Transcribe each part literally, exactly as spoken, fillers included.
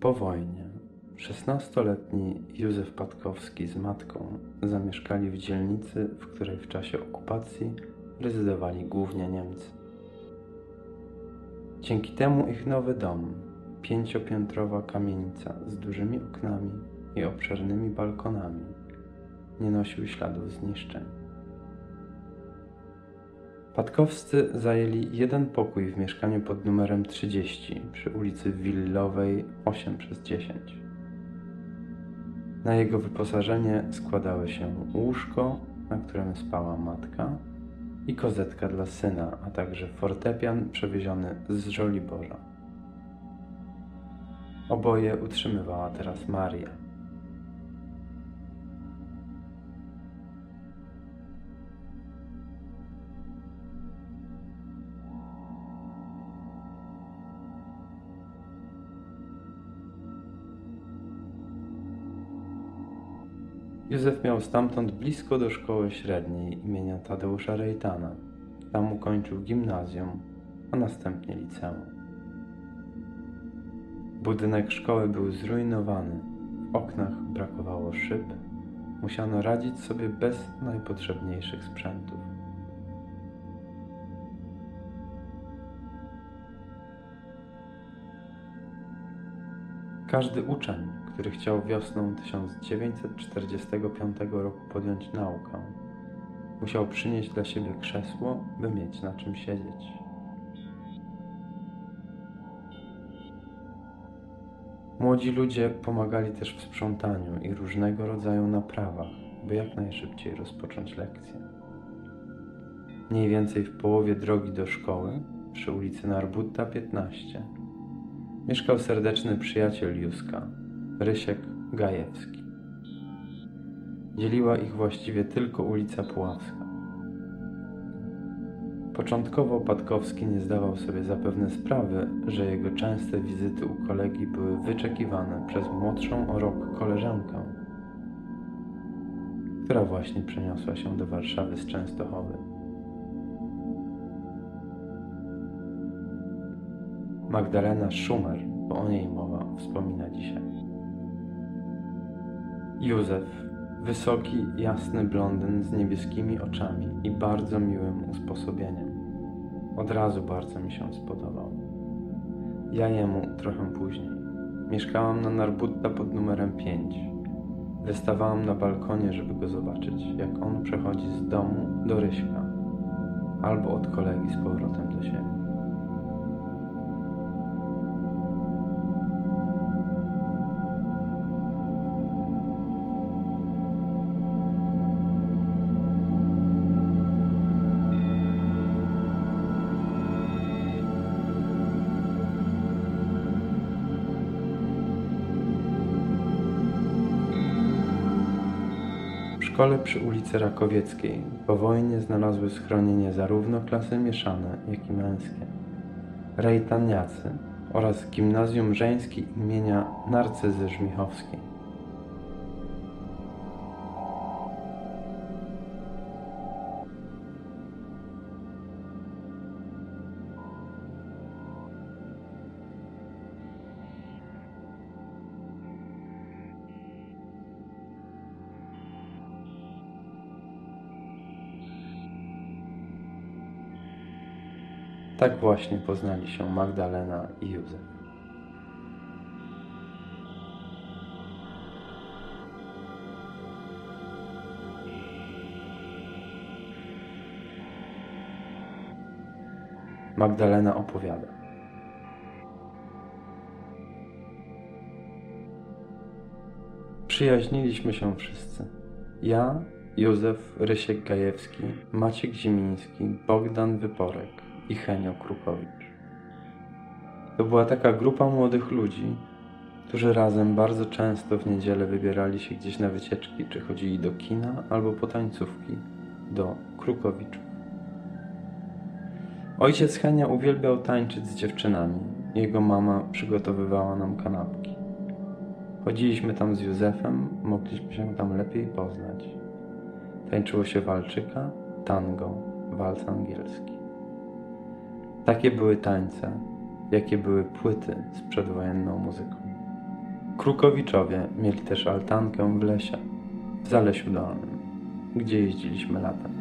Po wojnie szesnastoletni Józef Patkowski z matką zamieszkali w dzielnicy, w której w czasie okupacji rezydowali głównie Niemcy. Dzięki temu ich nowy dom, pięciopiętrowa kamienica z dużymi oknami i obszernymi balkonami, nie nosił śladów zniszczeń. Patkowscy zajęli jeden pokój w mieszkaniu pod numerem trzydzieści przy ulicy Willowej osiem przez dziesięć. Na jego wyposażenie składały się łóżko, na którym spała matka, i kozetka dla syna, a także fortepian przewieziony z Żoliborza. Oboje utrzymywała teraz Maria. Józef miał stamtąd blisko do szkoły średniej imienia Tadeusza Rejtana. Tam ukończył gimnazjum, a następnie liceum. Budynek szkoły był zrujnowany, w oknach brakowało szyb, musiano radzić sobie bez najpotrzebniejszych sprzętów. Każdy uczeń, który chciał wiosną tysiąc dziewięćset czterdziestego piątego roku podjąć naukę, musiał przynieść dla siebie krzesło, by mieć na czym siedzieć. Młodzi ludzie pomagali też w sprzątaniu i różnego rodzaju naprawach, by jak najszybciej rozpocząć lekcje. Mniej więcej w połowie drogi do szkoły, przy ulicy Narbutta piętnaście, mieszkał serdeczny przyjaciel Józka, Rysiek Gajewski. Dzieliła ich właściwie tylko ulica Puławska. Początkowo Patkowski nie zdawał sobie zapewne sprawy, że jego częste wizyty u kolegi były wyczekiwane przez młodszą o rok koleżankę, która właśnie przeniosła się do Warszawy z Częstochowy. Magdalena Szumer, bo o niej mowa, wspomina dzisiaj. Józef, wysoki, jasny blondyn z niebieskimi oczami i bardzo miłym usposobieniem. Od razu bardzo mi się spodobał. Ja jemu trochę później. Mieszkałam na Narbutta pod numerem pięć. Wystawałam na balkonie, żeby go zobaczyć, jak on przechodzi z domu do Ryśka albo od kolegi z powrotem do siebie. W szkole przy ulicy Rakowieckiej po wojnie znalazły schronienie zarówno klasy mieszane, jak i męskie, rejtaniacy oraz gimnazjum żeńskie imienia Narcyzy Żmichowskiej. Tak właśnie poznali się Magdalena i Józef. Magdalena opowiada. Przyjaźniliśmy się wszyscy. Ja, Józef, Rysiek Gajewski, Maciek Zimiński, Bogdan Wyporek i Henio Krukowicz. To była taka grupa młodych ludzi, którzy razem bardzo często w niedzielę wybierali się gdzieś na wycieczki, czy chodzili do kina albo po tańcówki do Krukowiczów. Ojciec Henia uwielbiał tańczyć z dziewczynami. Jego mama przygotowywała nam kanapki. Chodziliśmy tam z Józefem, mogliśmy się tam lepiej poznać. Tańczyło się walczyka, tango, wals angielski. Takie były tańce, jakie były płyty z przedwojenną muzyką. Krukowiczowie mieli też altankę w lesie, w Zalesiu Dolnym, gdzie jeździliśmy latem.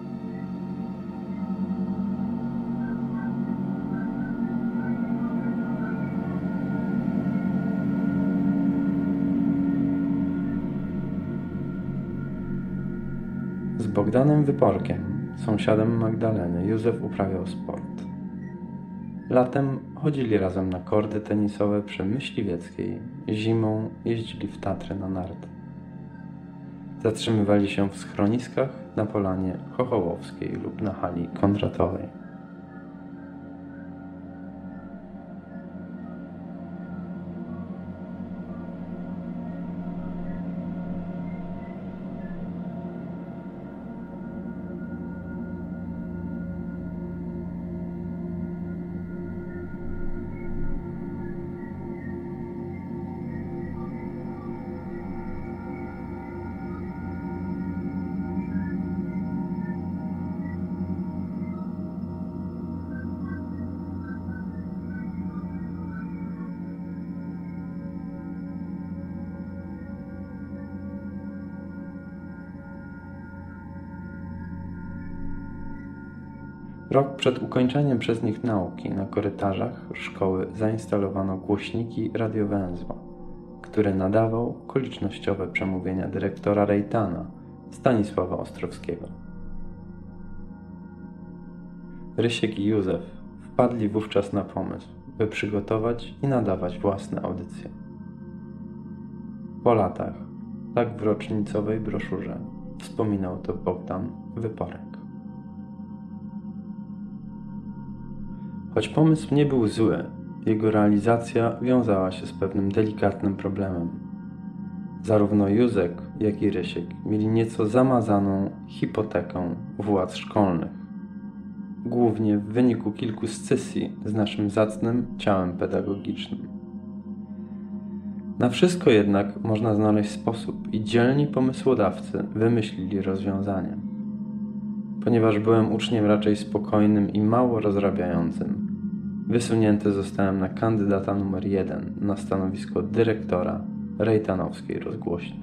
Z Bogdanem Wyporkiem, sąsiadem Magdaleny, Józef uprawiał sport. Latem chodzili razem na kordy tenisowe przy Myśliwieckiej, zimą jeździli w Tatry na narty. Zatrzymywali się w schroniskach na Polanie Chochołowskiej lub na hali Kondratowej. Rok przed ukończeniem przez nich nauki na korytarzach szkoły zainstalowano głośniki radiowęzła, który nadawał okolicznościowe przemówienia dyrektora Rejtana Stanisława Ostrowskiego. Rysiek i Józef wpadli wówczas na pomysł, by przygotować i nadawać własne audycje. Po latach, tak w rocznicowej broszurze, wspominał to Bogdan Wyporek. Choć pomysł nie był zły, jego realizacja wiązała się z pewnym delikatnym problemem. Zarówno Józek, jak i Rysiek mieli nieco zamazaną hipotekę władz szkolnych, głównie w wyniku kilku scysji z naszym zacnym ciałem pedagogicznym. Na wszystko jednak można znaleźć sposób i dzielni pomysłodawcy wymyślili rozwiązanie. Ponieważ byłem uczniem raczej spokojnym i mało rozrabiającym, wysunięty zostałem na kandydata numer jeden na stanowisko dyrektora rejtanowskiej rozgłośni.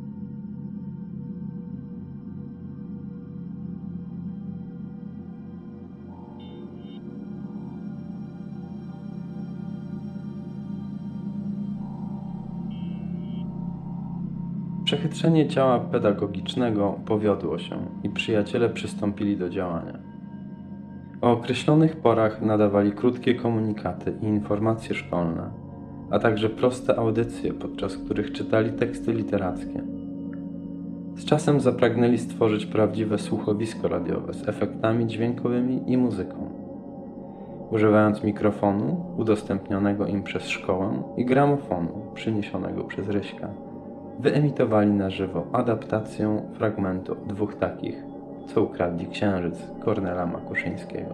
Przechytrzenie ciała pedagogicznego powiodło się i przyjaciele przystąpili do działania. O określonych porach nadawali krótkie komunikaty i informacje szkolne, a także proste audycje, podczas których czytali teksty literackie. Z czasem zapragnęli stworzyć prawdziwe słuchowisko radiowe z efektami dźwiękowymi i muzyką. Używając mikrofonu udostępnionego im przez szkołę i gramofonu przyniesionego przez Ryśka, wyemitowali na żywo adaptację fragmentu dwóch takich, co ukradli księżyc Kornela Makuszyńskiego.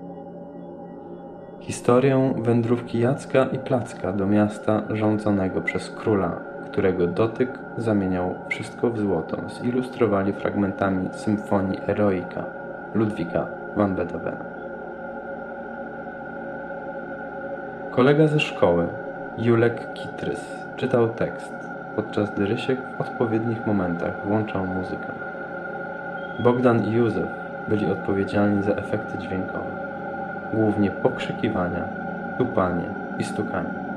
Historię wędrówki Jacka i Placka do miasta rządzonego przez króla, którego dotyk zamieniał wszystko w złoto, zilustrowali fragmentami symfonii Eroika Ludwika van Beethovena. Kolega ze szkoły, Julek Kitrys, czytał tekst, podczas gdy Rysiek w odpowiednich momentach włączał muzykę. Bogdan i Józef byli odpowiedzialni za efekty dźwiękowe, głównie pokrzykiwania, tupanie i stukanie.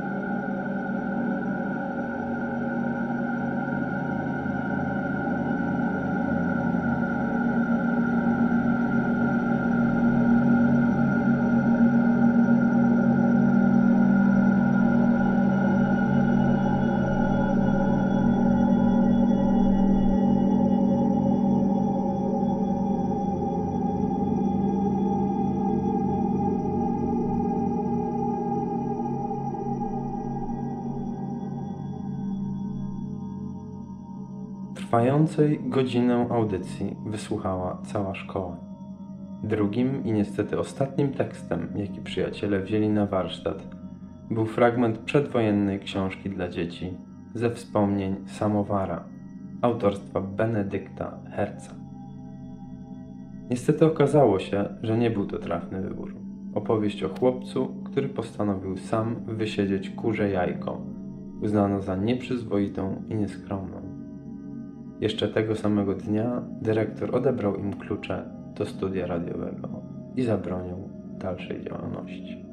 Trwającej godzinę audycji wysłuchała cała szkoła. Drugim i niestety ostatnim tekstem, jaki przyjaciele wzięli na warsztat, był fragment przedwojennej książki dla dzieci ze wspomnień Samowara, autorstwa Benedykta Herca. Niestety okazało się, że nie był to trafny wybór. Opowieść o chłopcu, który postanowił sam wysiedzieć kurze jajko uznano za nieprzyzwoitą i nieskromną. Jeszcze tego samego dnia dyrektor odebrał im klucze do studia radiowego i zabronił dalszej działalności.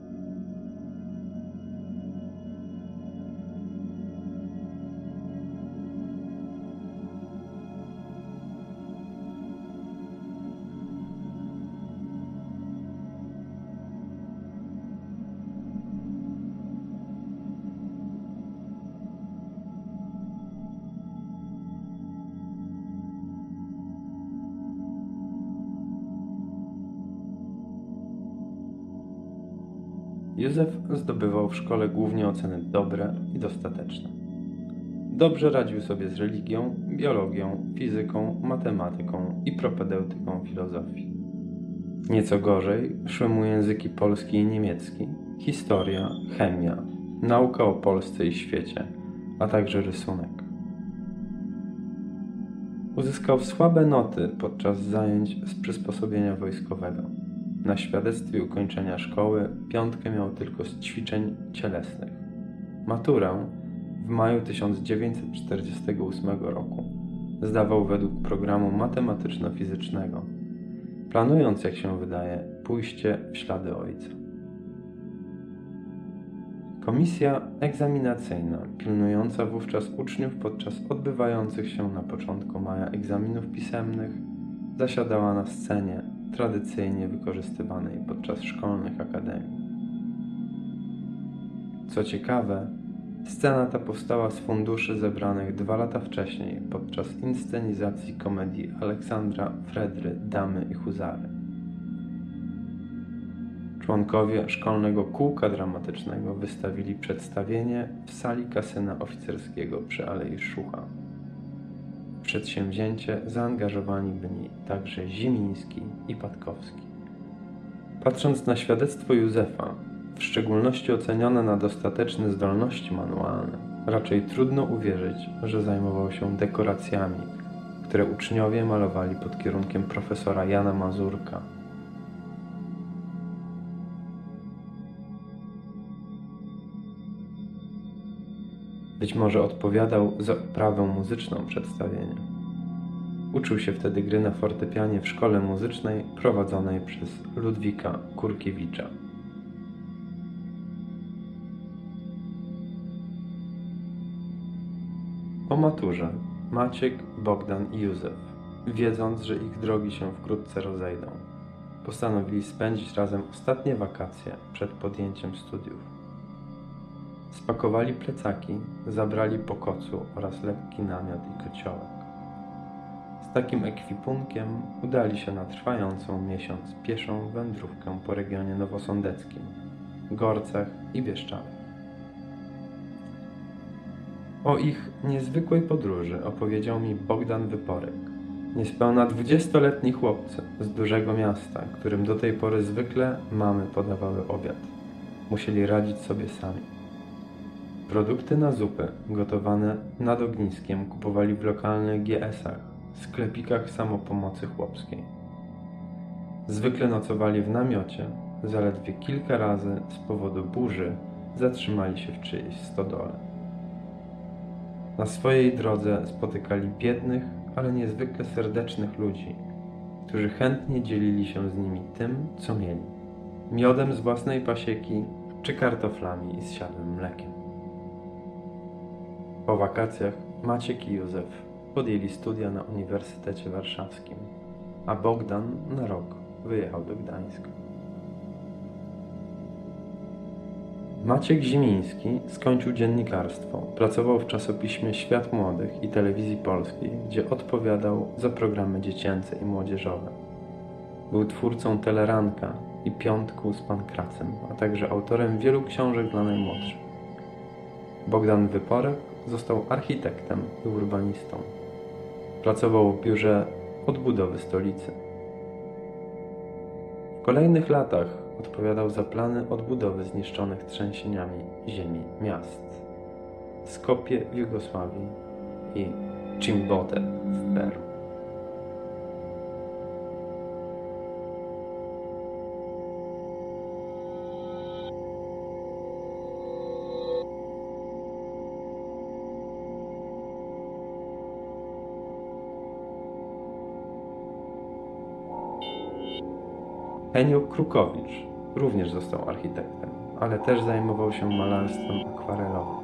Józef zdobywał w szkole głównie oceny dobre i dostateczne. Dobrze radził sobie z religią, biologią, fizyką, matematyką i propedeutyką filozofii. Nieco gorzej szły mu języki polski i niemiecki, historia, chemia, nauka o Polsce i świecie, a także rysunek. Uzyskał słabe noty podczas zajęć z przysposobienia wojskowego. Na świadectwie ukończenia szkoły piątkę miał tylko z ćwiczeń cielesnych. Maturę w maju tysiąc dziewięćset czterdziestego ósmego roku zdawał według programu matematyczno-fizycznego, planując, jak się wydaje, pójście w ślady ojca. Komisja egzaminacyjna, pilnująca wówczas uczniów podczas odbywających się na początku maja egzaminów pisemnych, zasiadała na scenie tradycyjnie wykorzystywanej podczas szkolnych akademii. Co ciekawe, scena ta powstała z funduszy zebranych dwa lata wcześniej podczas inscenizacji komedii Aleksandra Fredry Damy i Huzary. Członkowie szkolnego kółka dramatycznego wystawili przedstawienie w sali kasyna oficerskiego przy Alei Szucha. W przedsięwzięcie zaangażowani byli także Zimiński i Patkowski. Patrząc na świadectwo Józefa, w szczególności ocenione na dostateczne zdolności manualne, raczej trudno uwierzyć, że zajmował się dekoracjami, które uczniowie malowali pod kierunkiem profesora Jana Mazurka. Być może odpowiadał za oprawę muzyczną przedstawienia. Uczył się wtedy gry na fortepianie w szkole muzycznej prowadzonej przez Ludwika Kurkiewicza. Po maturze Maciek, Bogdan i Józef, wiedząc, że ich drogi się wkrótce rozejdą, postanowili spędzić razem ostatnie wakacje przed podjęciem studiów. Spakowali plecaki, zabrali po kocu oraz lekki namiot i kociołek. Z takim ekwipunkiem udali się na trwającą miesiąc pieszą wędrówkę po regionie nowosądeckim, Gorcach i Bieszczadach. O ich niezwykłej podróży opowiedział mi Bogdan Wyporek, niespełna dwudziestoletni chłopcy z dużego miasta, którym do tej pory zwykle mamy podawały obiad. Musieli radzić sobie sami. Produkty na zupę, gotowane nad ogniskiem, kupowali w lokalnych G S-ach, sklepikach samopomocy chłopskiej. Zwykle nocowali w namiocie, zaledwie kilka razy z powodu burzy zatrzymali się w czyjejś stodole. Na swojej drodze spotykali biednych, ale niezwykle serdecznych ludzi, którzy chętnie dzielili się z nimi tym, co mieli. Miodem z własnej pasieki, czy kartoflami i zsiadłym mlekiem. Po wakacjach Maciek i Józef podjęli studia na Uniwersytecie Warszawskim, a Bogdan na rok wyjechał do Gdańska. Maciek Zimiński skończył dziennikarstwo, pracował w czasopiśmie Świat Młodych i Telewizji Polskiej, gdzie odpowiadał za programy dziecięce i młodzieżowe. Był twórcą Teleranka i Piątku z Pankracem, a także autorem wielu książek dla najmłodszych. Bogdan Wyporek został architektem i urbanistą. Pracował w biurze odbudowy stolicy. W kolejnych latach odpowiadał za plany odbudowy zniszczonych trzęsieniami ziemi miast Skopje w Jugosławii i Chimbote w Peru. Ennio Krukowicz również został architektem, ale też zajmował się malarstwem akwarelowym.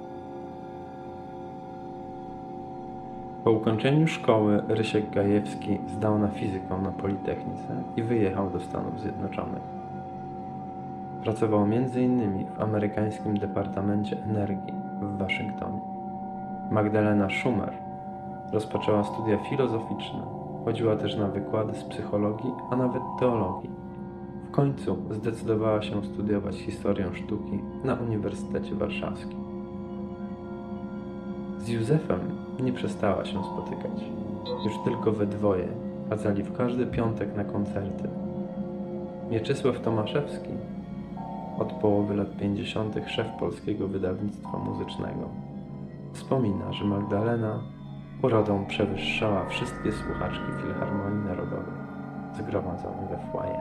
Po ukończeniu szkoły Rysiek Gajewski zdał na fizykę na Politechnice i wyjechał do Stanów Zjednoczonych. Pracował między innymi w amerykańskim Departamencie Energii w Waszyngtonie. Magdalena Schumer rozpoczęła studia filozoficzne, chodziła też na wykłady z psychologii, a nawet teologii. W końcu zdecydowała się studiować historię sztuki na Uniwersytecie Warszawskim. Z Józefem nie przestała się spotykać. Już tylko we dwoje chadzali w każdy piątek na koncerty. Mieczysław Tomaszewski, od połowy lat pięćdziesiątych szef Polskiego Wydawnictwa Muzycznego, wspomina, że Magdalena urodą przewyższała wszystkie słuchaczki Filharmonii Narodowej zgromadzone we foyer.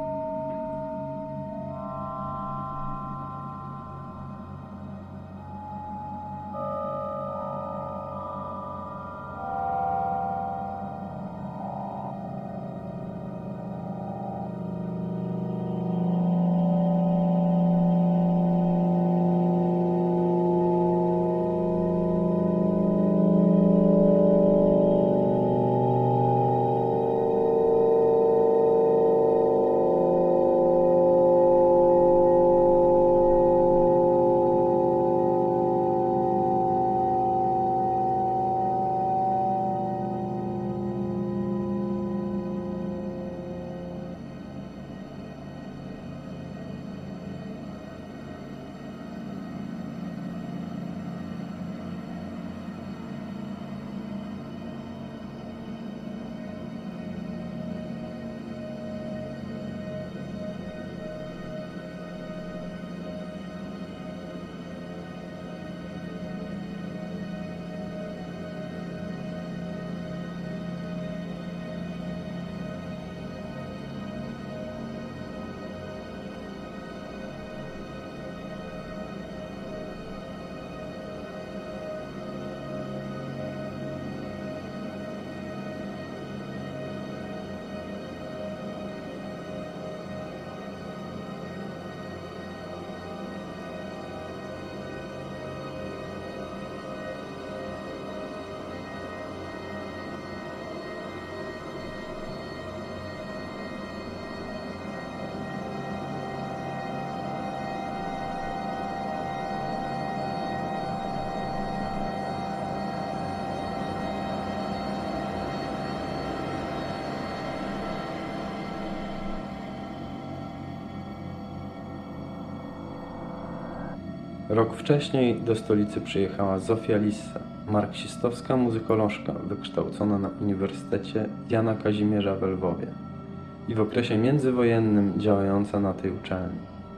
Rok wcześniej do stolicy przyjechała Zofia Lissa, marksistowska muzykolożka wykształcona na Uniwersytecie Jana Kazimierza w Lwowie i w okresie międzywojennym działająca na tej uczelni.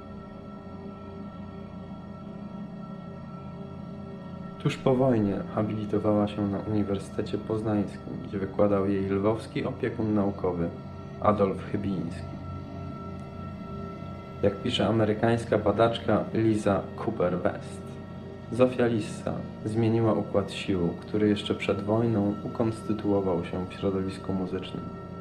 Tuż po wojnie habilitowała się na Uniwersytecie Poznańskim, gdzie wykładał jej lwowski opiekun naukowy Adolf Chybiński. Jak pisze amerykańska badaczka Liza Cooper-West, Zofia Lissa zmieniła układ sił, który jeszcze przed wojną ukonstytuował się w środowisku muzycznym.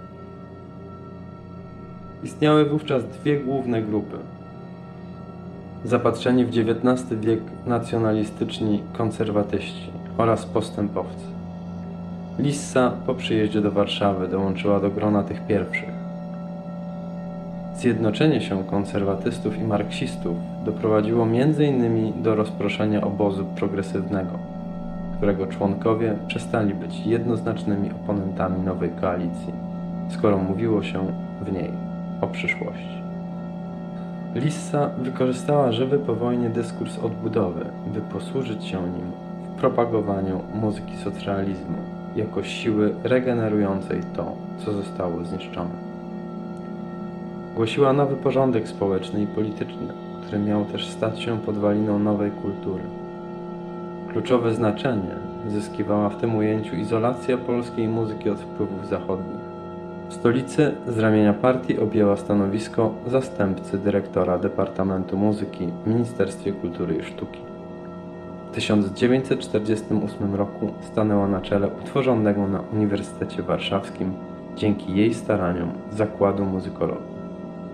Istniały wówczas dwie główne grupy. Zapatrzeni w dziewiętnasty wiek nacjonalistyczni konserwatyści oraz postępowcy. Lissa po przyjeździe do Warszawy dołączyła do grona tych pierwszych. Zjednoczenie się konserwatystów i marksistów doprowadziło między innymi do rozproszenia obozu progresywnego, którego członkowie przestali być jednoznacznymi oponentami nowej koalicji, skoro mówiło się w niej o przyszłości. Lissa wykorzystała żywy po wojnie dyskurs odbudowy, by posłużyć się nim w propagowaniu muzyki socrealizmu jako siły regenerującej to, co zostało zniszczone. Głosiła nowy porządek społeczny i polityczny, który miał też stać się podwaliną nowej kultury. Kluczowe znaczenie zyskiwała w tym ujęciu izolacja polskiej muzyki od wpływów zachodnich. W stolicy z ramienia partii objęła stanowisko zastępcy dyrektora Departamentu Muzyki w Ministerstwie Kultury i Sztuki. W tysiąc dziewięćset czterdziestym ósmym roku stanęła na czele utworzonego na Uniwersytecie Warszawskim dzięki jej staraniom Zakładu Muzykologii.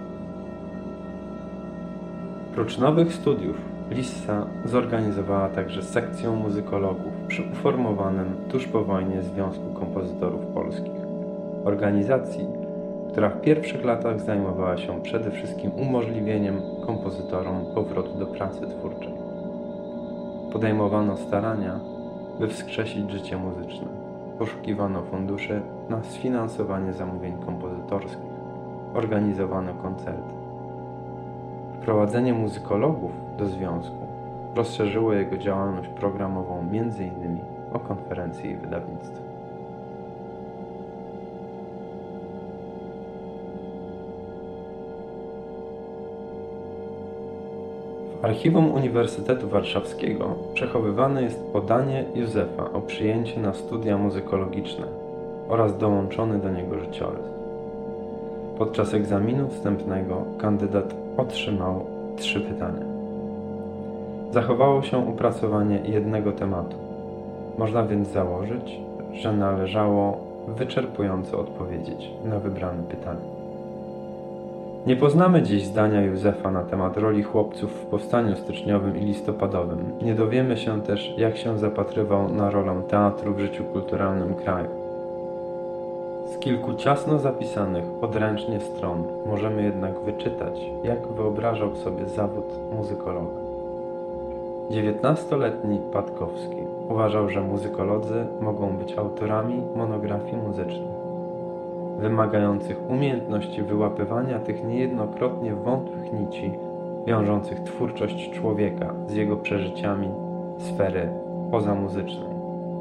Prócz nowych studiów, Lissa zorganizowała także sekcję muzykologów przy uformowanym tuż po wojnie Związku Kompozytorów Polskich, organizacji, która w pierwszych latach zajmowała się przede wszystkim umożliwieniem kompozytorom powrotu do pracy twórczej. Podejmowano starania, by wskrzesić życie muzyczne. Poszukiwano funduszy na sfinansowanie zamówień kompozytorskich, organizowano koncerty. Wprowadzenie muzykologów do związku rozszerzyło jego działalność programową między innymi o konferencje i wydawnictwo. W Archiwum Uniwersytetu Warszawskiego przechowywane jest podanie Józefa o przyjęcie na studia muzykologiczne oraz dołączony do niego życiorys. Podczas egzaminu wstępnego kandydat otrzymał trzy pytania. Zachowało się opracowanie jednego tematu. Można więc założyć, że należało wyczerpująco odpowiedzieć na wybrane pytanie. Nie poznamy dziś zdania Józefa na temat roli chłopców w powstaniu styczniowym i listopadowym. Nie dowiemy się też, jak się zapatrywał na rolę teatru w życiu kulturalnym kraju. Z kilku ciasno zapisanych odręcznie stron możemy jednak wyczytać, jak wyobrażał sobie zawód muzykologa. dziewiętnastoletni Patkowski uważał, że muzykolodzy mogą być autorami monografii muzycznych, wymagających umiejętności wyłapywania tych niejednokrotnie wątłych nici wiążących twórczość człowieka z jego przeżyciami sfery pozamuzycznej.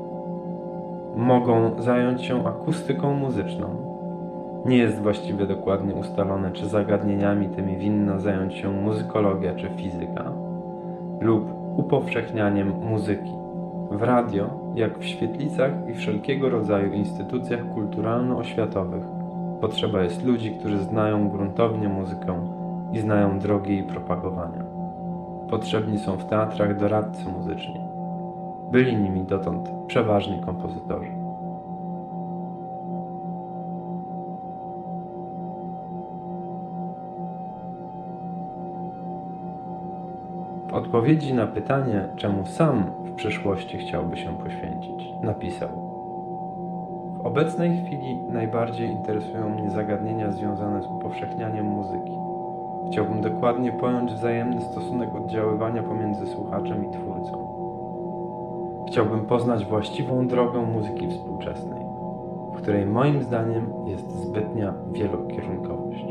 Mogą zająć się akustyką muzyczną. Nie jest właściwie dokładnie ustalone, czy zagadnieniami tymi winna zająć się muzykologia czy fizyka, lub upowszechnianiem muzyki. W radio, jak w świetlicach i wszelkiego rodzaju instytucjach kulturalno-oświatowych, potrzeba jest ludzi, którzy znają gruntownie muzykę i znają drogi jej propagowania. Potrzebni są w teatrach doradcy muzyczni. Byli nimi dotąd przeważnie kompozytorzy. W odpowiedzi na pytanie, czemu sam w przyszłości chciałby się poświęcić, napisał: w obecnej chwili najbardziej interesują mnie zagadnienia związane z upowszechnianiem muzyki. Chciałbym dokładnie pojąć wzajemny stosunek oddziaływania pomiędzy słuchaczem i twórcą. Chciałbym poznać właściwą drogę muzyki współczesnej, w której moim zdaniem jest zbytnia wielokierunkowość.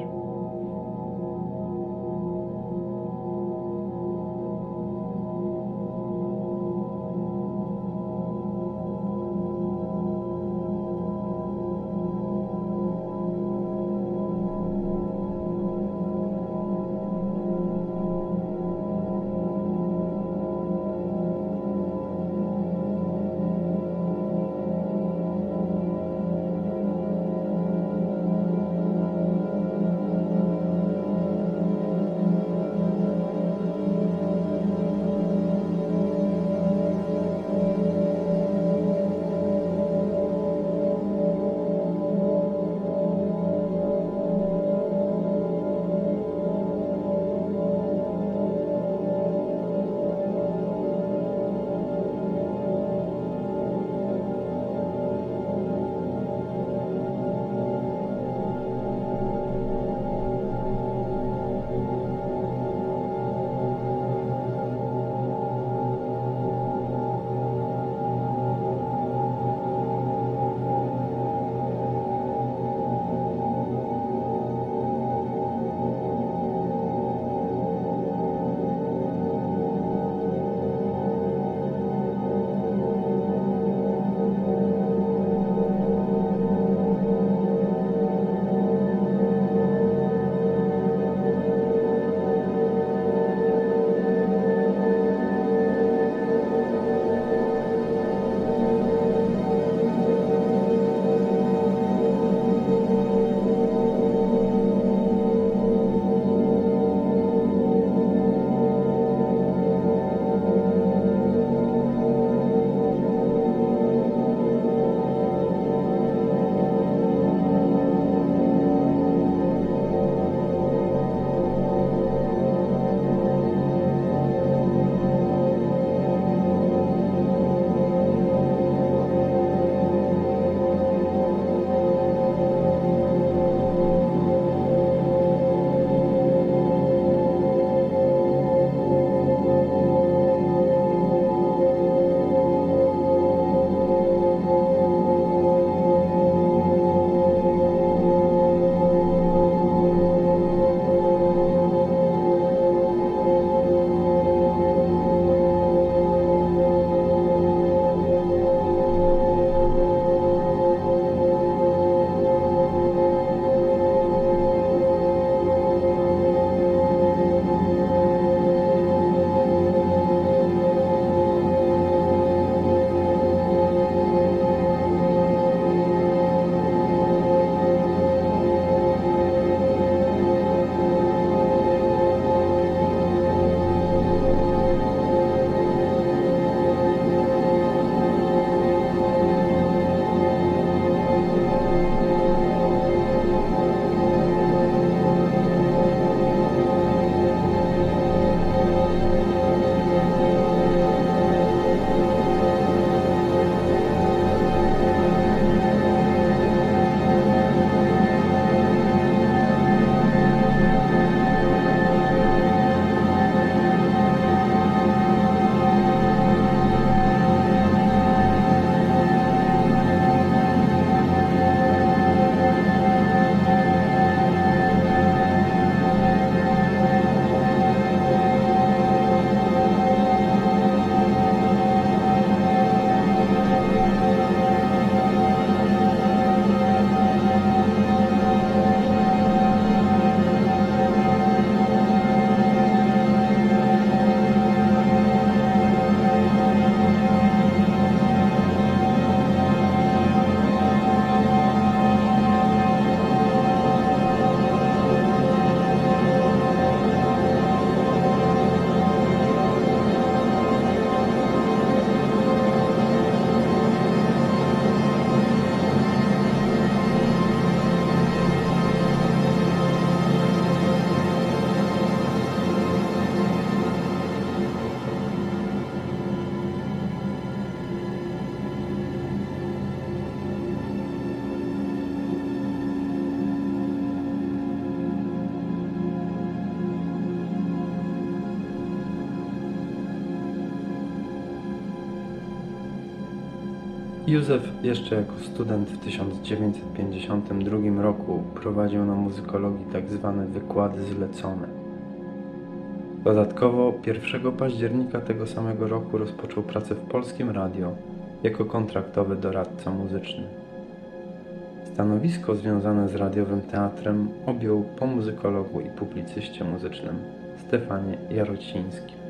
Józef jeszcze jako student w tysiąc dziewięćset pięćdziesiątym drugim roku prowadził na muzykologii tak zwane wykłady zlecone. Dodatkowo pierwszego października tego samego roku rozpoczął pracę w Polskim Radio jako kontraktowy doradca muzyczny. Stanowisko związane z radiowym teatrem objął po muzykologu i publicyście muzycznym Stefanie Jarocińskim.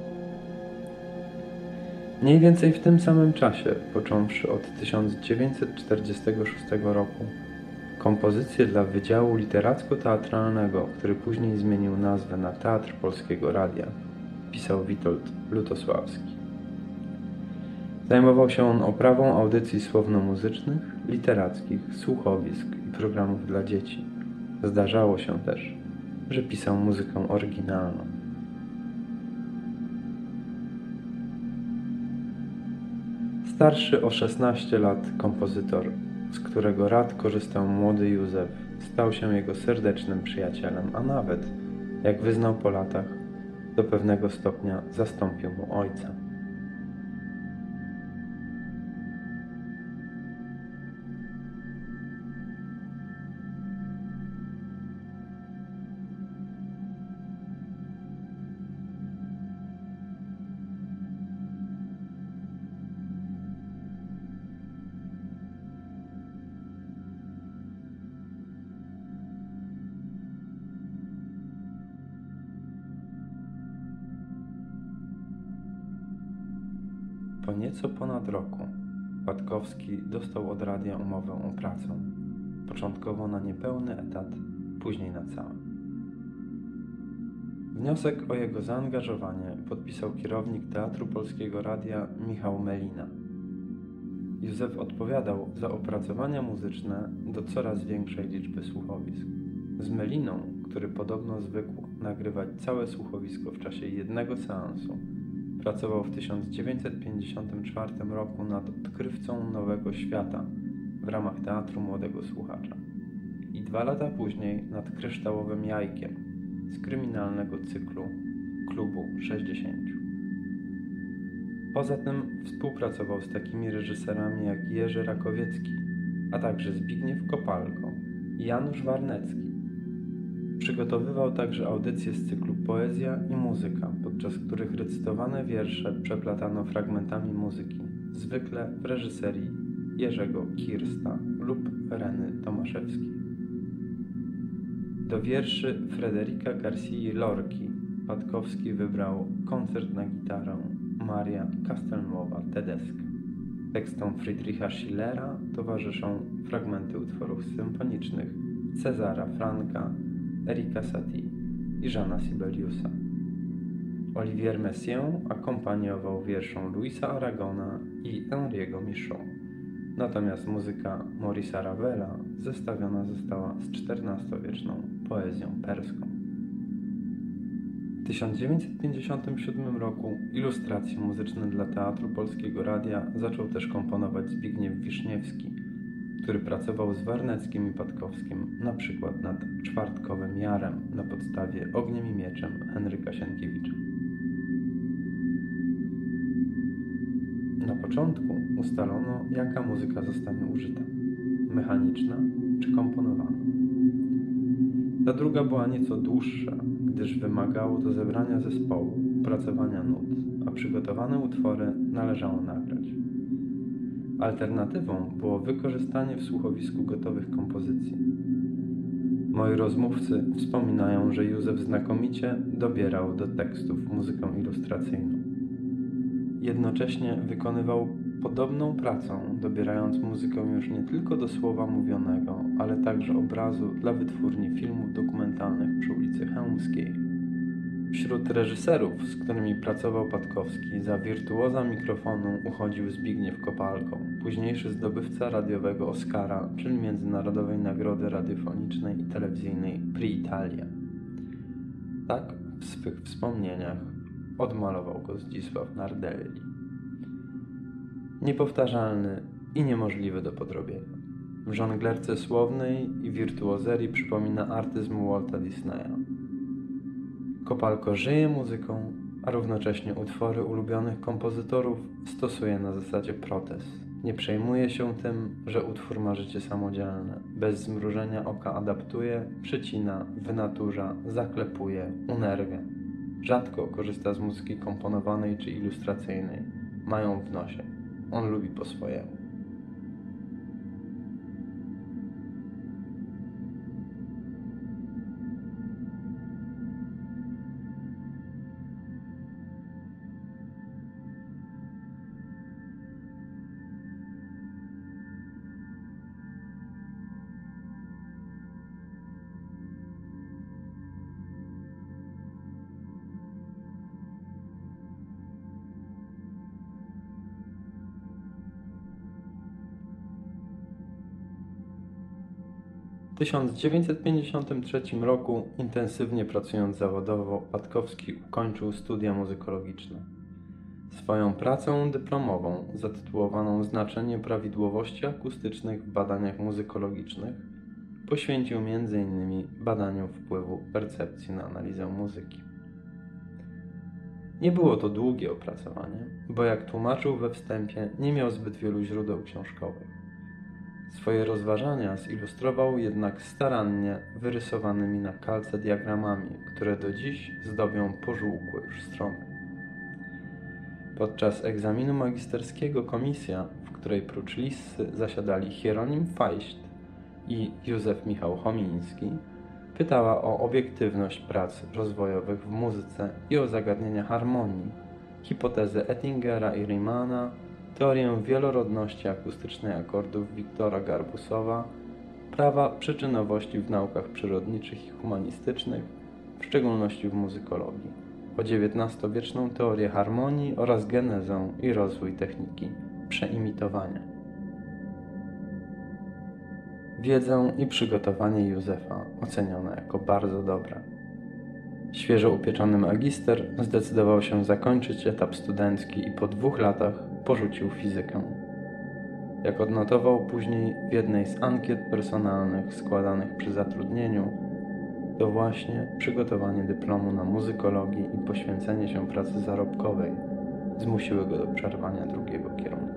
Mniej więcej w tym samym czasie, począwszy od tysiąc dziewięćset czterdziestego szóstego roku, kompozycje dla Wydziału Literacko-Teatralnego, który później zmienił nazwę na Teatr Polskiego Radia, pisał Witold Lutosławski. Zajmował się on oprawą audycji słowno-muzycznych, literackich, słuchowisk i programów dla dzieci. Zdarzało się też, że pisał muzykę oryginalną. Starszy o szesnaście lat kompozytor, z którego rad korzystał młody Józef, stał się jego serdecznym przyjacielem, a nawet, jak wyznał po latach, do pewnego stopnia zastąpił mu ojca. Po nieco ponad roku Patkowski dostał od radia umowę o pracę, początkowo na niepełny etat, później na cały. Wniosek o jego zaangażowanie podpisał kierownik Teatru Polskiego Radia Michał Melina. Józef odpowiadał za opracowania muzyczne do coraz większej liczby słuchowisk. Z Meliną, który podobno zwykł nagrywać całe słuchowisko w czasie jednego seansu, pracował w tysiąc dziewięćset pięćdziesiątym czwartym roku nad Odkrywcą Nowego Świata w ramach Teatru Młodego Słuchacza i dwa lata później nad Kryształowym Jajkiem z kryminalnego cyklu Klubu sześćdziesięciu. Poza tym współpracował z takimi reżyserami jak Jerzy Rakowiecki, a także Zbigniew Kopalko i Janusz Warnecki. Przygotowywał także audycje z cyklu Poezja i muzyka, podczas których recytowane wiersze przeplatano fragmentami muzyki, zwykle w reżyserii Jerzego Kirsta lub Reny Tomaszewskiej. Do wierszy Fryderyka Garcii Lorki Patkowski wybrał Koncert na gitarę Maria Castelnuova-Tedesca. Tekstom Friedricha Schillera towarzyszą fragmenty utworów symfonicznych Cezara Franka, Erika Satie i Jeana Sibeliusa. Olivier Messiaen akompaniował wierszom Louisa Aragona i Henri'ego Michaud. Natomiast muzyka Maurice'a Ravela zestawiona została z czternastowieczną poezją perską. W tysiąc dziewięćset pięćdziesiątym siódmym roku ilustracje muzyczne dla Teatru Polskiego Radia zaczął też komponować Zbigniew Wiszniewski, który pracował z Warneckim i Patkowskim na przykład nad Czwartkowym Jarem na podstawie Ogniem i Mieczem Henryka Sienkiewicza. Na początku ustalono, jaka muzyka zostanie użyta, mechaniczna czy komponowana. Ta druga była nieco dłuższa, gdyż wymagało do zebrania zespołu, opracowania nut, a przygotowane utwory należało nagrać. Alternatywą było wykorzystanie w słuchowisku gotowych kompozycji. Moi rozmówcy wspominają, że Józef znakomicie dobierał do tekstów muzykę ilustracyjną. Jednocześnie wykonywał podobną pracę, dobierając muzykę już nie tylko do słowa mówionego, ale także obrazu dla wytwórni filmów dokumentalnych przy ulicy Chełmskiej. Wśród reżyserów, z którymi pracował Patkowski, za wirtuoza mikrofonu uchodził Zbigniew Kopalko, późniejszy zdobywca radiowego Oscara, czyli Międzynarodowej Nagrody Radiofonicznej i Telewizyjnej Prix Italia. Tak w swych wspomnieniach odmalował go Zdzisław Nardelli. Niepowtarzalny i niemożliwy do podrobienia. W żonglerce słownej i wirtuozerii przypomina artyzm Walta Disneya. Kopalko żyje muzyką, a równocześnie utwory ulubionych kompozytorów stosuje na zasadzie protez. Nie przejmuje się tym, że utwór ma życie samodzielne. Bez zmrużenia oka adaptuje, przycina, wynaturza, zaklepuje, unerwia. Rzadko korzysta z muzyki komponowanej czy ilustracyjnej. Mają w nosie. On lubi po swojemu. W tysiąc dziewięćset pięćdziesiątym trzecim roku, intensywnie pracując zawodowo, Patkowski ukończył studia muzykologiczne. Swoją pracę dyplomową, zatytułowaną Znaczenie prawidłowości akustycznych w badaniach muzykologicznych, poświęcił między innymi badaniu wpływu percepcji na analizę muzyki. Nie było to długie opracowanie, bo jak tłumaczył we wstępie, nie miał zbyt wielu źródeł książkowych. Swoje rozważania zilustrował jednak starannie wyrysowanymi na kalce diagramami, które do dziś zdobią pożółkłe już strony. Podczas egzaminu magisterskiego komisja, w której prócz Lissy zasiadali Hieronim Fajść i Józef Michał Chomiński, pytała o obiektywność prac rozwojowych w muzyce i o zagadnienia harmonii, hipotezę Ettingera i Riemanna, teorię wielorodności akustycznej akordów Wiktora Garbusowa, prawa przyczynowości w naukach przyrodniczych i humanistycznych, w szczególności w muzykologii, o dziewiętnastowieczną teorię harmonii oraz genezę i rozwój techniki przeimitowania. Wiedzę i przygotowanie Józefa oceniono jako bardzo dobre. Świeżo upieczony magister zdecydował się zakończyć etap studencki i po dwóch latach porzucił fizykę. Jak odnotował później w jednej z ankiet personalnych składanych przy zatrudnieniu, to właśnie przygotowanie dyplomu na muzykologii i poświęcenie się pracy zarobkowej zmusiły go do przerwania drugiego kierunku.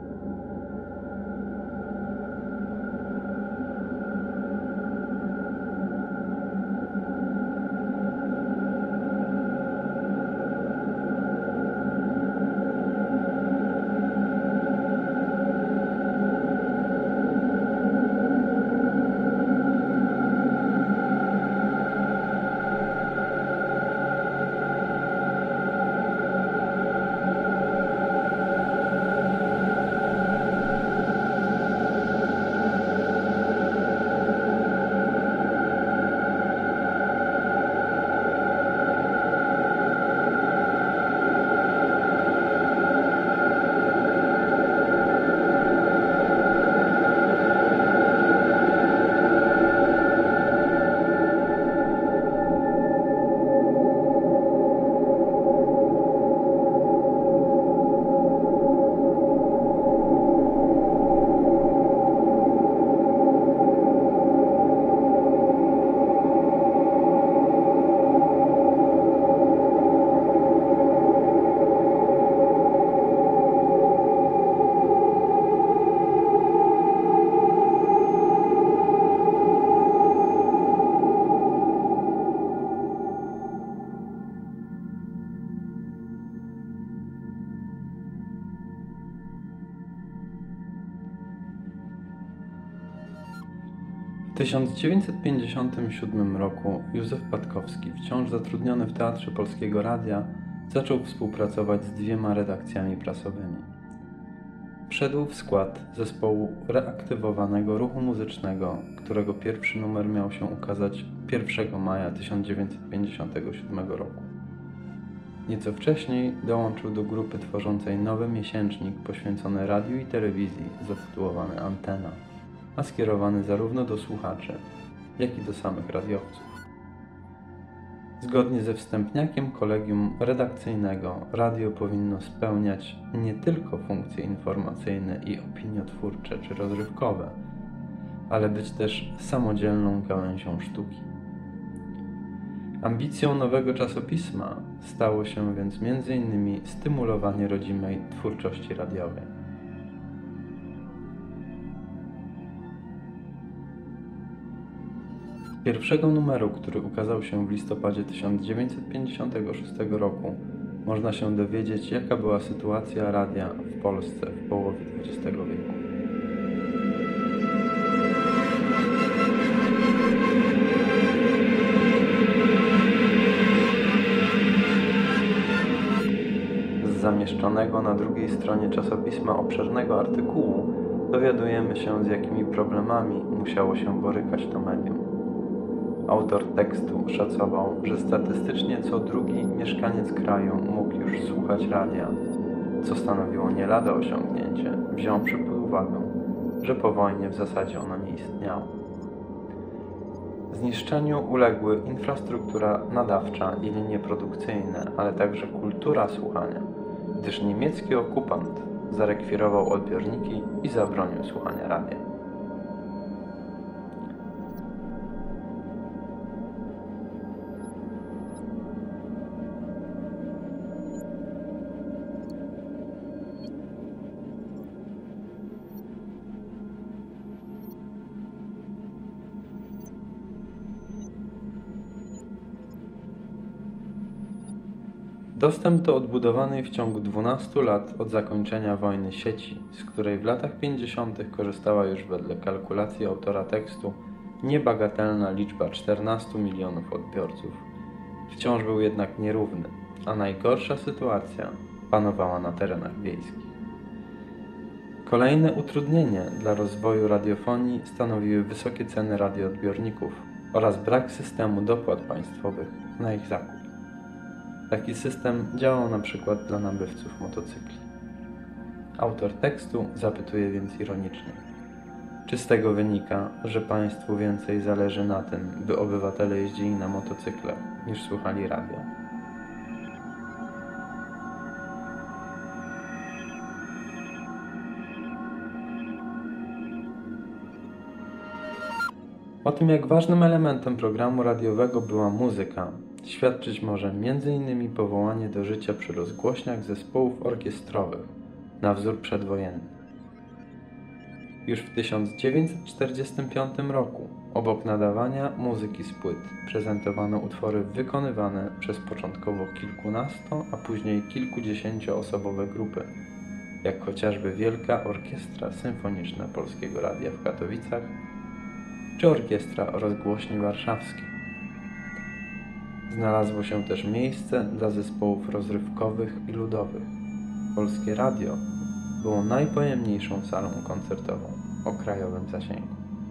W tysiąc dziewięćset pięćdziesiątym siódmym roku Józef Patkowski, wciąż zatrudniony w Teatrze Polskiego Radia, zaczął współpracować z dwiema redakcjami prasowymi. Wszedł w skład zespołu reaktywowanego ruchu muzycznego, którego pierwszy numer miał się ukazać pierwszego maja tysiąc dziewięćset pięćdziesiątego siódmego roku. Nieco wcześniej dołączył do grupy tworzącej nowy miesięcznik poświęcony radiu i telewizji zatytułowany Antena, a skierowany zarówno do słuchaczy, jak i do samych radiowców. Zgodnie ze wstępniakiem kolegium redakcyjnego radio powinno spełniać nie tylko funkcje informacyjne i opiniotwórcze czy rozrywkowe, ale być też samodzielną gałęzią sztuki. Ambicją nowego czasopisma stało się więc między innymi stymulowanie rodzimej twórczości radiowej. Pierwszego numeru, który ukazał się w listopadzie tysiąc dziewięćset pięćdziesiątego szóstego roku, można się dowiedzieć, jaka była sytuacja radia w Polsce w połowie dwudziestego wieku. Z zamieszczonego na drugiej stronie czasopisma obszernego artykułu dowiadujemy się, z jakimi problemami musiało się borykać to medium. Autor tekstu szacował, że statystycznie co drugi mieszkaniec kraju mógł już słuchać radia, co stanowiło nie lada osiągnięcie, wziąwszy pod uwagę, że po wojnie w zasadzie ono nie istniało. Zniszczeniu uległy infrastruktura nadawcza i linie produkcyjne, ale także kultura słuchania, gdyż niemiecki okupant zarekwirował odbiorniki i zabronił słuchania radia. Dostęp do odbudowanej w ciągu dwunastu lat od zakończenia wojny sieci, z której w latach pięćdziesiątych korzystała już wedle kalkulacji autora tekstu niebagatelna liczba czternastu milionów odbiorców, wciąż był jednak nierówny, a najgorsza sytuacja panowała na terenach wiejskich. Kolejne utrudnienie dla rozwoju radiofonii stanowiły wysokie ceny radioodbiorników oraz brak systemu dopłat państwowych na ich zakup. Taki system działał na przykład dla nabywców motocykli. Autor tekstu zapytuje więc ironicznie: czy z tego wynika, że państwu więcej zależy na tym, by obywatele jeździli na motocyklach, niż słuchali radia? O tym, jak ważnym elementem programu radiowego była muzyka, świadczyć może między innymi powołanie do życia przy rozgłośniach zespołów orkiestrowych na wzór przedwojenny. Już w tysiąc dziewięćset czterdziestym piątym roku obok nadawania muzyki z płyt prezentowano utwory wykonywane przez początkowo kilkunasto, a później kilkudziesięcioosobowe grupy, jak chociażby Wielka Orkiestra Symfoniczna Polskiego Radia w Katowicach czy Orkiestra Rozgłośni Warszawskiej. Znalazło się też miejsce dla zespołów rozrywkowych i ludowych. Polskie Radio było najpojemniejszą salą koncertową o krajowym zasięgu.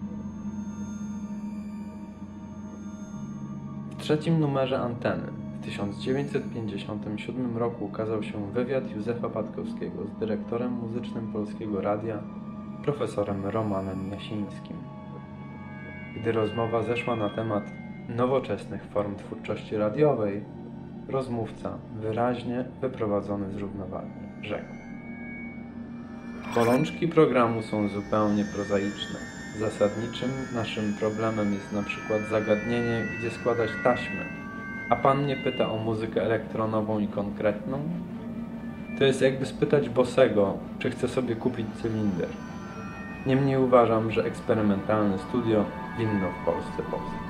W trzecim numerze Anteny w tysiąc dziewięćset pięćdziesiątym siódmym roku ukazał się wywiad Józefa Patkowskiego z dyrektorem muzycznym Polskiego Radia, profesorem Romanem Jasińskim. Gdy rozmowa zeszła na temat nowoczesnych form twórczości radiowej, rozmówca, wyraźnie wyprowadzony z równowagi, rzekł: bolączki programu są zupełnie prozaiczne. Zasadniczym naszym problemem jest na przykład zagadnienie, gdzie składać taśmy, a pan mnie pyta o muzykę elektronową i konkretną? To jest jakby spytać Bossego, czy chce sobie kupić cylinder. Niemniej uważam, że eksperymentalne studio winno w Polsce powstać.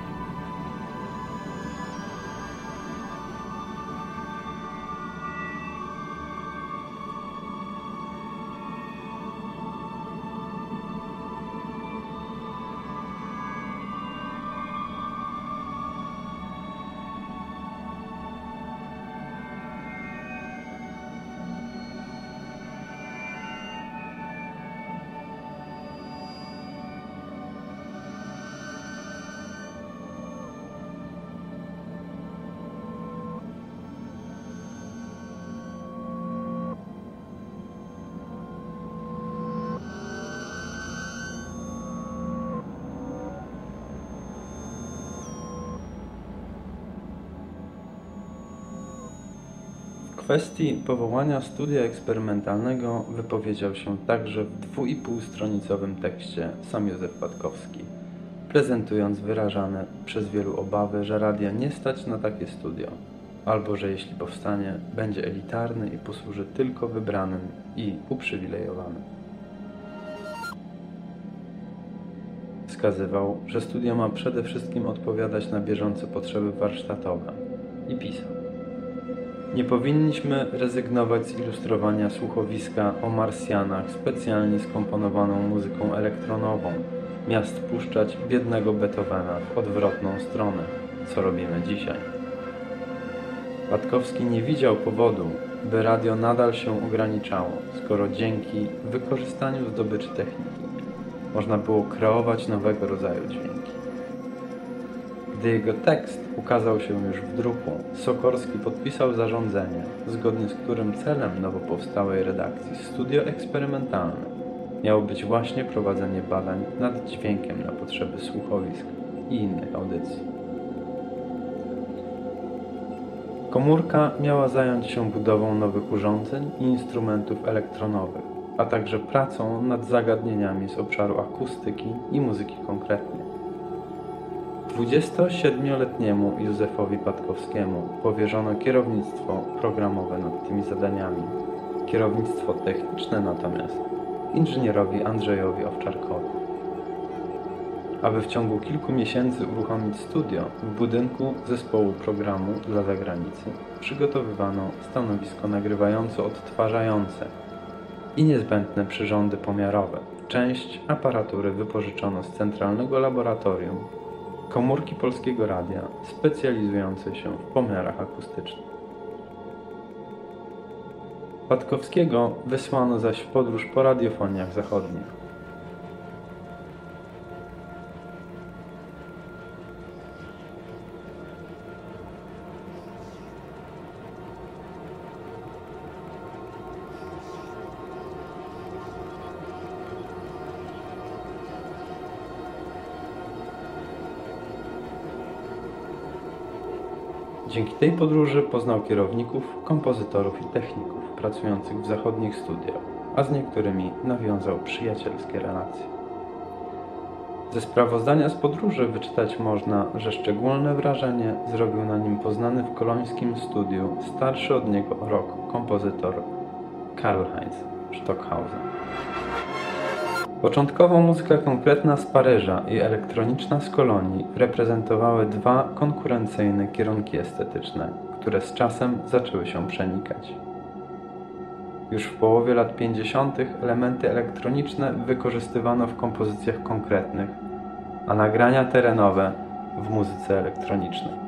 W kwestii powołania studia eksperymentalnego wypowiedział się także w dwuipółstronicowym tekście sam Józef Patkowski, prezentując wyrażane przez wielu obawy, że radia nie stać na takie studio, albo że jeśli powstanie, będzie elitarny i posłuży tylko wybranym i uprzywilejowanym. wskazywał, że studio ma przede wszystkim odpowiadać na bieżące potrzeby warsztatowe i pisał: nie powinniśmy rezygnować z ilustrowania słuchowiska o Marsjanach specjalnie skomponowaną muzyką elektronową, miast puszczać biednego Beethovena w odwrotną stronę, co robimy dzisiaj. Patkowski nie widział powodu, by radio nadal się ograniczało, skoro dzięki wykorzystaniu zdobyczy techniki można było kreować nowego rodzaju dźwięki. Gdy jego tekst ukazał się już w druku, Sokorski podpisał zarządzenie, zgodnie z którym celem nowo powstałej redakcji Studio Eksperymentalne miało być właśnie prowadzenie badań nad dźwiękiem na potrzeby słuchowisk i innych audycji. Komórka miała zająć się budową nowych urządzeń i instrumentów elektronowych, a także pracą nad zagadnieniami z obszaru akustyki i muzyki konkretnej. dwudziestosiedmioletniemu Józefowi Patkowskiemu powierzono kierownictwo programowe nad tymi zadaniami, kierownictwo techniczne natomiast inżynierowi Andrzejowi Owczarkowi. Aby w ciągu kilku miesięcy uruchomić studio, w budynku zespołu programu dla zagranicy przygotowywano stanowisko nagrywająco-odtwarzające i niezbędne przyrządy pomiarowe. Część aparatury wypożyczono z Centralnego Laboratorium Komórki Polskiego Radia specjalizującej się w pomiarach akustycznych. Patkowskiego wysłano zaś w podróż po radiofoniach zachodnich. Dzięki tej podróży poznał kierowników, kompozytorów i techników pracujących w zachodnich studiach, a z niektórymi nawiązał przyjacielskie relacje. Ze sprawozdania z podróży wyczytać można, że szczególne wrażenie zrobił na nim poznany w kolońskim studiu starszy od niego o rok kompozytor Karl-Heinz Stockhausen. Początkowo muzyka konkretna z Paryża i elektroniczna z Kolonii reprezentowały dwa konkurencyjne kierunki estetyczne, które z czasem zaczęły się przenikać. Już w połowie lat pięćdziesiątych elementy elektroniczne wykorzystywano w kompozycjach konkretnych, a nagrania terenowe w muzyce elektronicznej.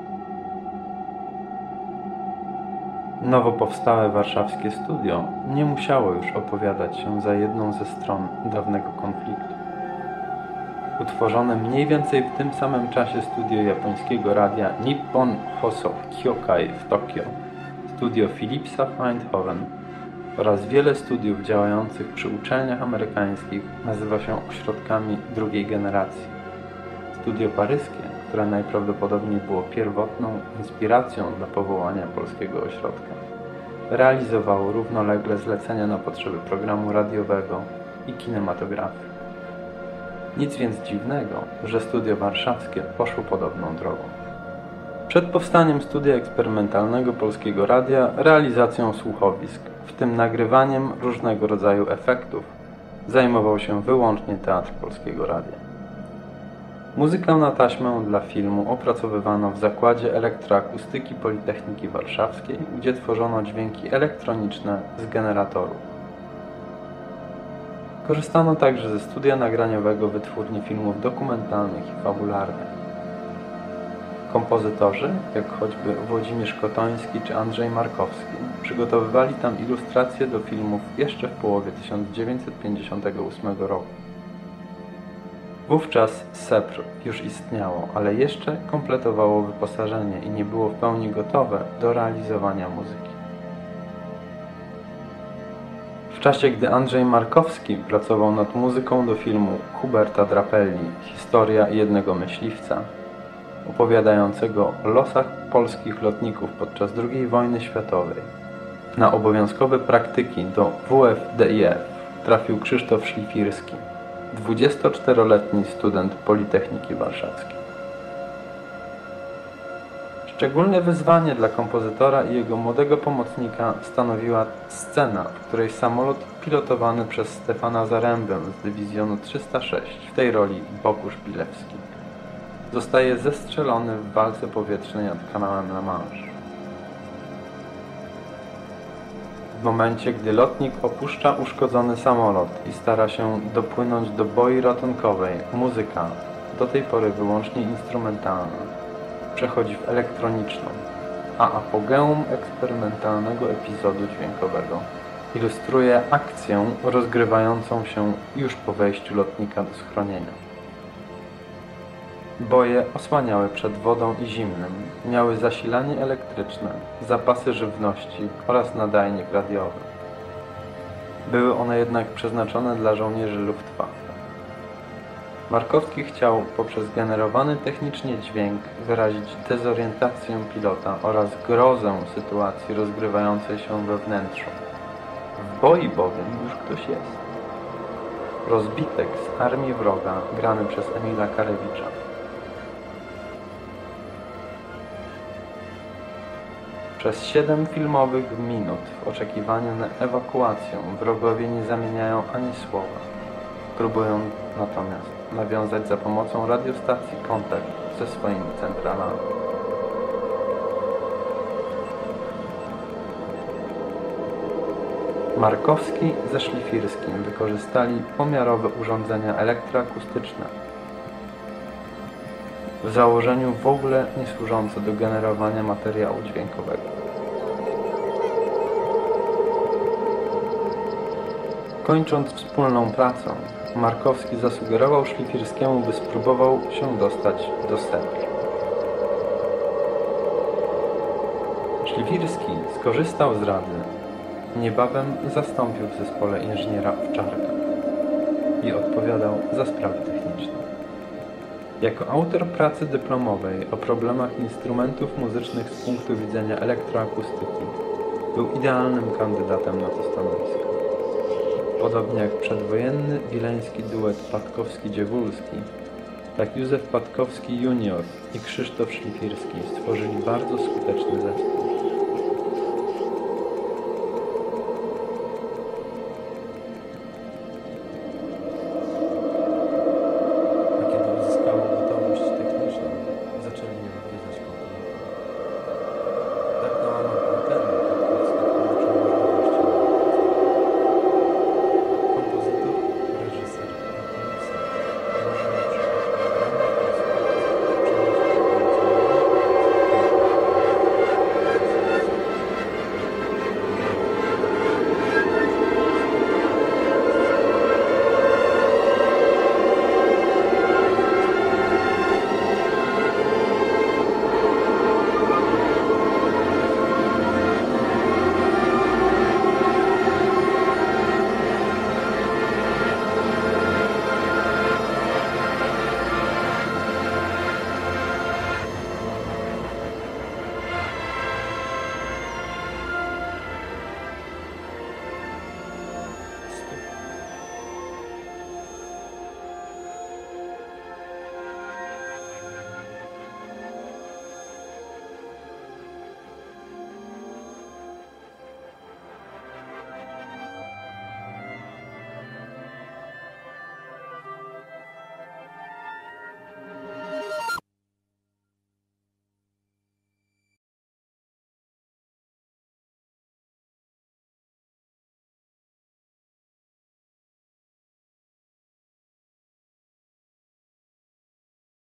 Nowo powstałe warszawskie studio nie musiało już opowiadać się za jedną ze stron dawnego konfliktu. Utworzone mniej więcej w tym samym czasie studio japońskiego radia Nippon Hoso Kyokai w Tokio, studio Philipsa w Eindhoven oraz wiele studiów działających przy uczelniach amerykańskich nazywa się ośrodkami drugiej generacji. Studio paryskie, które najprawdopodobniej było pierwotną inspiracją dla powołania polskiego ośrodka, realizowało równolegle zlecenia na potrzeby programu radiowego i kinematografii. Nic więc dziwnego, że studio warszawskie poszło podobną drogą. Przed powstaniem studia eksperymentalnego Polskiego Radia realizacją słuchowisk, w tym nagrywaniem różnego rodzaju efektów, zajmował się wyłącznie Teatr Polskiego Radia. Muzykę na taśmę dla filmu opracowywano w Zakładzie Elektroakustyki Politechniki Warszawskiej, gdzie tworzono dźwięki elektroniczne z generatorów. Korzystano także ze studia nagraniowego Wytwórni Filmów Dokumentalnych i Fabularnych. Kompozytorzy, jak choćby Włodzimierz Kotoński czy Andrzej Markowski, przygotowywali tam ilustracje do filmów jeszcze w połowie tysiąc dziewięćset pięćdziesiątego ósmego roku. Wówczas SEPR już istniało, ale jeszcze kompletowało wyposażenie i nie było w pełni gotowe do realizowania muzyki. W czasie, gdy Andrzej Markowski pracował nad muzyką do filmu Huberta Drapelli Historia jednego myśliwca, opowiadającego o losach polskich lotników podczas drugiej wojny światowej, na obowiązkowe praktyki do W F D I F trafił Krzysztof Szlifirski, dwudziestoczteroletni student Politechniki Warszawskiej. Szczególne wyzwanie dla kompozytora i jego młodego pomocnika stanowiła scena, w której samolot pilotowany przez Stefana Zarębę z dywizjonu trzysta sześć, w tej roli Bogusz Bilewski. Zostaje zestrzelony w walce powietrznej nad kanałem La Manche. W momencie, gdy lotnik opuszcza uszkodzony samolot i stara się dopłynąć do boi ratunkowej, muzyka, do tej pory wyłącznie instrumentalna, przechodzi w elektroniczną, a apogeum eksperymentalnego epizodu dźwiękowego ilustruje akcję rozgrywającą się już po wejściu lotnika do schronienia. Boje osłaniały przed wodą i zimnem, miały zasilanie elektryczne, zapasy żywności oraz nadajnik radiowy. Były one jednak przeznaczone dla żołnierzy Luftwaffe. Markowski chciał poprzez generowany technicznie dźwięk wyrazić dezorientację pilota oraz grozę sytuacji rozgrywającej się we wnętrzu. W boi bowiem już ktoś jest. Rozbitek z armii wroga, grany przez Emila Karewicza. Przez siedem filmowych minut w oczekiwaniu na ewakuację wrogowie nie zamieniają ani słowa. Próbują natomiast nawiązać za pomocą radiostacji kontakt ze swoimi centralami. Markowski ze Szlifirskim wykorzystali pomiarowe urządzenia elektroakustyczne, w założeniu w ogóle nie służące do generowania materiału dźwiękowego. Kończąc wspólną pracę, Markowski zasugerował Szlifirskiemu, by spróbował się dostać do Serbii. Szlifirski skorzystał z rady, niebawem zastąpił w zespole inżyniera Owczarka i odpowiadał za sprawy techniczne. Jako autor pracy dyplomowej o problemach instrumentów muzycznych z punktu widzenia elektroakustyki był idealnym kandydatem na to stanowisko. Podobnie jak przedwojenny wileński duet Patkowski-Dziewulski, tak Józef Patkowski junior i Krzysztof Szlifirski stworzyli bardzo skuteczny zespół.